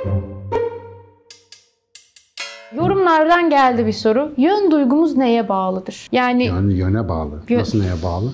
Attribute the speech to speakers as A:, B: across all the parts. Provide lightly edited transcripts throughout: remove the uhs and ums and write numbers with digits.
A: Yorumlardan geldi bir soru. Yön duygumuz neye bağlıdır? Yani
B: yöne bağlı. Nasıl neye bağlı?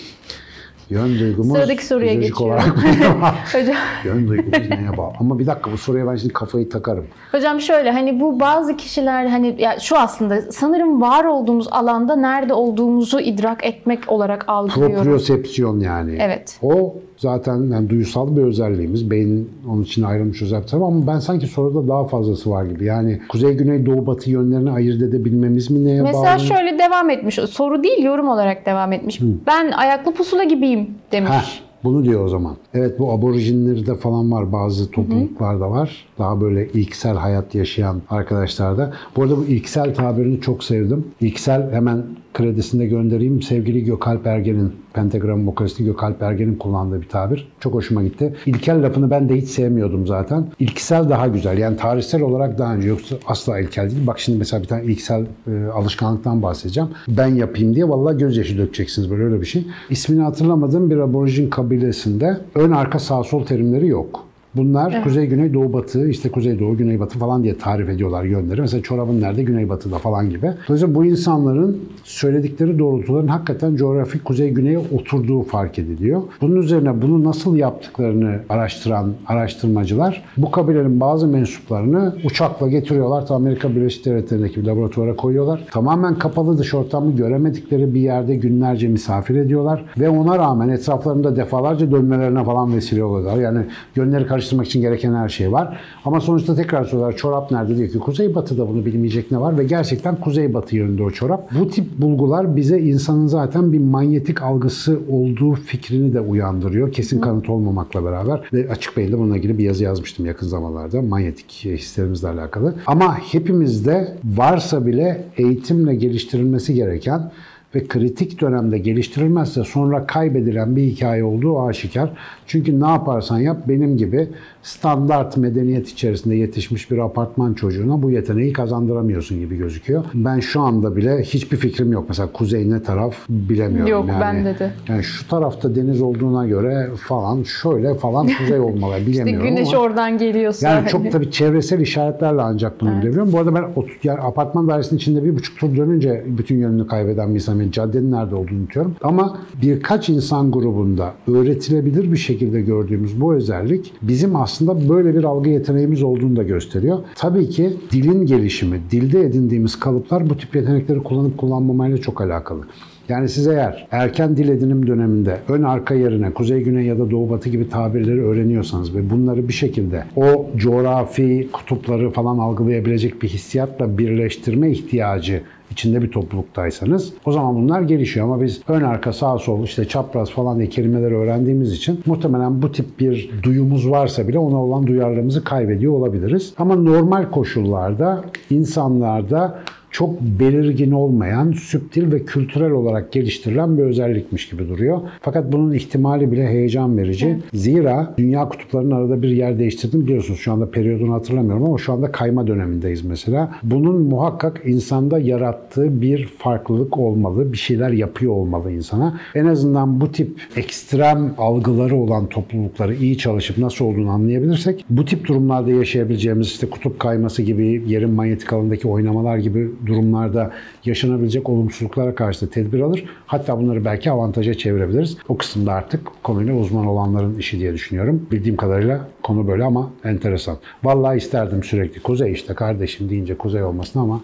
B: Yön duygumuz
A: sıradaki soruya geçiyorum. Hocam.
B: Yön duygumuz neye bağlı? Ama bir dakika, bu soruya ben şimdi kafayı takarım.
A: Hocam şöyle, hani bu bazı kişiler hani ya şu aslında sanırım var olduğumuz alanda nerede olduğumuzu idrak etmek olarak algılıyorum.
B: Propriosepsiyon yani.
A: Evet.
B: O zaten yani duysal bir özelliğimiz. Beyin onun için ayrılmış özellikler ama ben sanki soruda daha fazlası var gibi. Yani kuzey, güney, doğu, batı yönlerini ayırt edebilmemiz mi neye bağlı?
A: Mesela şöyle devam etmiş. Soru değil, yorum olarak devam etmiş. Ben ayaklı pusula gibiyim demiş.
B: Bunu diyor o zaman. Evet, bu aborjinlerde falan var. Bazı topluluklarda var. Daha böyle ilksel hayat yaşayan arkadaşlarda. Bu arada bu ilksel tabirini çok sevdim. İlksel, hemen kredisini de göndereyim. Sevgili Gökalp Ergen'in, Pentagram vokalisti Gökalp Ergen'in kullandığı bir tabir. Çok hoşuma gitti. İlkel lafını ben de hiç sevmiyordum zaten. İlksel daha güzel. Yani tarihsel olarak daha önce, yoksa asla ilkel değil. Bak şimdi mesela bir tane ilksel alışkanlıktan bahsedeceğim. Ben yapayım diye vallahi gözyaşı dökeceksiniz, böyle öyle bir şey. İsmini hatırlamadığım bir aborjin kabilesinde ön arka sağ sol terimleri yok. Bunlar kuzey, güney, doğu, batı, işte kuzey, doğu, güney, batı falan diye tarif ediyorlar yönleri. Mesela çorabın nerede? Güney, batıda falan gibi. Dolayısıyla bu insanların söyledikleri doğrultuların hakikaten coğrafik kuzey, güneye oturduğu fark ediliyor. Bunun üzerine bunu nasıl yaptıklarını araştıran araştırmacılar bu kabilenin bazı mensuplarını uçakla getiriyorlar. Amerika Birleşik Devletleri'ndeki bir laboratuvara koyuyorlar. Tamamen kapalı, dış ortamı göremedikleri bir yerde günlerce misafir ediyorlar. Ve ona rağmen etraflarında defalarca dönmelerine falan vesile oluyorlar. Yani yönleri karıştırmak için gereken her şey var. Ama sonuçta tekrar soruyorlar, çorap nerede, diyor ki kuzey batıda, bunu bilmeyecek ne var? Ve gerçekten kuzey batı yönünde o çorap. Bu tip bulgular bize insanın zaten bir manyetik algısı olduğu fikrini de uyandırıyor. Kesin kanıt olmamakla beraber. Ve Açık Bey'de bununla ilgili bir yazı yazmıştım yakın zamanlarda. Manyetik hislerimizle alakalı. Ama hepimizde varsa bile eğitimle geliştirilmesi gereken ve kritik dönemde geliştirilmezse sonra kaybedilen bir hikaye olduğu aşikar. Çünkü ne yaparsan yap, benim gibi standart medeniyet içerisinde yetişmiş bir apartman çocuğuna bu yeteneği kazandıramıyorsun gibi gözüküyor. Ben şu anda bile hiçbir fikrim yok. Mesela kuzey ne taraf bilemiyorum.
A: Yok, bende de.
B: Yani şu tarafta deniz olduğuna göre falan şöyle falan kuzey olmalı bilemiyorum.
A: İşte güneş
B: ama
A: oradan geliyorsa.
B: yani çok tabii çevresel işaretlerle ancak bunu bilebiliyorum. Bu arada ben yani apartman dairesinin içinde 1,5 tur dönünce bütün yönünü kaybeden bir insan. Caddenin nerede olduğunu unutuyorum. Ama birkaç insan grubunda öğretilebilir bir şekilde gördüğümüz bu özellik bizim aslında böyle bir algı yeteneğimiz olduğunu da gösteriyor. Tabii ki dilin gelişimi, dilde edindiğimiz kalıplar bu tip yetenekleri kullanıp kullanmamayla çok alakalı. Yani siz eğer erken dil edinim döneminde ön arka yerine kuzey, güney ya da doğu, batı gibi tabirleri öğreniyorsanız ve bunları bir şekilde o coğrafi kutupları falan algılayabilecek bir hissiyatla birleştirme ihtiyacı içinde bir topluluktaysanız o zaman bunlar gelişiyor. Ama biz ön arka sağ sol işte çapraz falan diye kelimeleri öğrendiğimiz için muhtemelen bu tip bir duyumuz varsa bile ona olan duyarlılığımızı kaybediyor olabiliriz. Ama normal koşullarda insanlarda çok belirgin olmayan, süptil ve kültürel olarak geliştirilen bir özellikmiş gibi duruyor. Fakat bunun ihtimali bile heyecan verici. Evet. Zira dünya kutuplarının arada bir yer değiştirdim biliyorsunuz. Şu anda periyodunu hatırlamıyorum ama şu anda kayma dönemindeyiz mesela. Bunun muhakkak insanda yarattığı bir farklılık olmalı. Bir şeyler yapıyor olmalı insana. En azından bu tip ekstrem algıları olan toplulukları iyi çalışıp nasıl olduğunu anlayabilirsek bu tip durumlarda yaşayabileceğimiz işte kutup kayması gibi, yerin manyetik alanındaki oynamalar gibi durumlarda yaşanabilecek olumsuzluklara karşı da tedbir alır. Hatta bunları belki avantaja çevirebiliriz. O kısımda artık konuyla uzman olanların işi diye düşünüyorum. Bildiğim kadarıyla konu böyle ama enteresan. Vallahi isterdim sürekli kuzey işte kardeşim deyince kuzey olmasın ama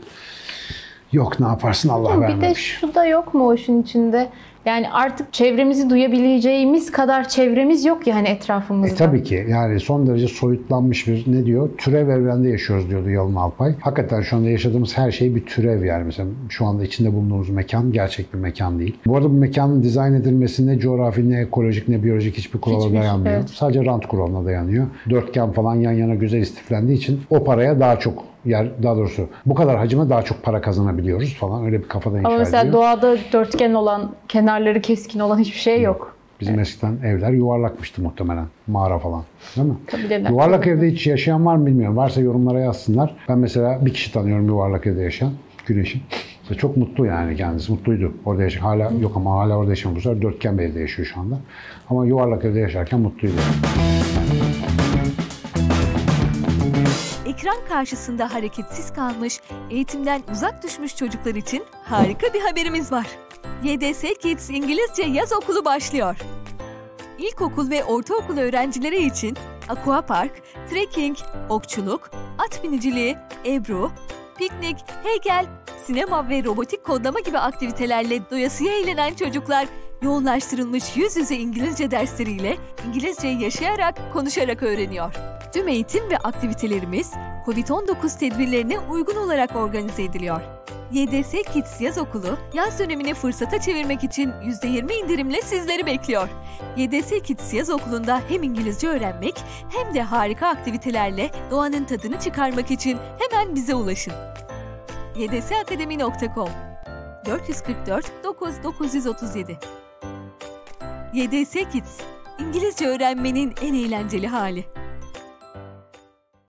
B: yok, ne yaparsın, Allah vermemiş.
A: Bir de şu da yok mu o işin içinde? Yani artık çevremizi duyabileceğimiz kadar çevremiz yok yani etrafımızda.
B: Tabii ki yani son derece soyutlanmış bir ne diyor? Türev evrende yaşıyoruz diyordu Yalın Alpay. Hakikaten şu anda yaşadığımız her şey bir türev yani. Mesela şu anda içinde bulunduğumuz mekan gerçek bir mekan değil. Bu arada bu mekanın dizayn edilmesi ne coğrafi, ne ekolojik, ne biyolojik hiçbir kurala dayanmıyor. Evet. Sadece rant kuralına dayanıyor. Dörtgen falan yan yana güzel istiflendiği için o paraya daha çok daha doğrusu bu kadar hacime daha çok para kazanabiliyoruz falan, öyle bir kafada inşa ediyor.
A: Ama mesela doğada dörtgen olan, kenarları keskin olan hiçbir şey yok.
B: Bizim eskiden evler yuvarlakmıştı muhtemelen. Mağara falan. Değil mi?
A: Tabii
B: yuvarlak evde hiç yaşayan var mı bilmiyorum. Varsa yorumlara yazsınlar. Ben mesela bir kişi tanıyorum yuvarlak evde yaşayan. Güneş'in. Çok mutlu yani kendisi. Mutluydu. Orada yaşıyor. Hala yok ama hala orada yaşamıyor. Bu sefer dörtgen bir evde yaşıyor şu anda. Ama yuvarlak evde yaşarken mutluydu.
C: ekran karşısında hareketsiz kalmış, eğitimden uzak düşmüş çocuklar için harika bir haberimiz var. YDS Kids İngilizce Yaz Okulu başlıyor. İlkokul ve ortaokul öğrencileri için aquapark, trekking, okçuluk, at biniciliği, ebru, piknik, heykel, sinema ve robotik kodlama gibi aktivitelerle doyasıya eğlenen çocuklar yoğunlaştırılmış yüz yüze İngilizce dersleriyle İngilizceyi yaşayarak, konuşarak öğreniyor. Tüm eğitim ve aktivitelerimiz COVID-19 tedbirlerine uygun olarak organize ediliyor. YDS Kids Yaz Okulu, yaz dönemini fırsata çevirmek için %20 indirimle sizleri bekliyor. YDS Kids Yaz Okulu'nda hem İngilizce öğrenmek hem de harika aktivitelerle doğanın tadını çıkarmak için hemen bize ulaşın. ydsakademi.com 444 9937 YDS Kids, İngilizce öğrenmenin en eğlenceli hali.